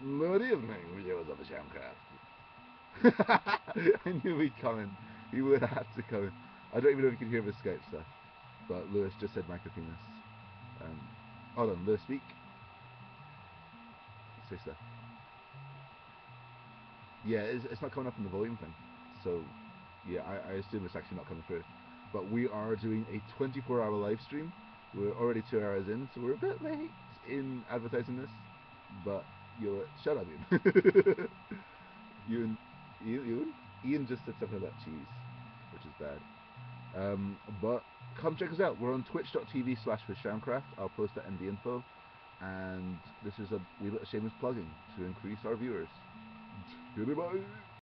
Good evening, viewers of the Shamcraft. I knew he'd come in. He would have to come in. I don't even know if you can hear the Skype stuff, but Lewis just said micropenis. Hold on, Lewis, speak. Say stuff. Yeah, it's not coming up in the volume thing. So, yeah, I assume it's actually not coming through. But we are doing a 24-hour live stream. We're already 2 hours in, so we're a bit late in advertising this. But you'll shut up, Ian. Ian just said something about cheese, which is bad. But come check us out. We're on twitch.tv/fishshamcraft. I'll post that in the info. And this is a wee bit of shameless plugging to increase our viewers. Goodbye.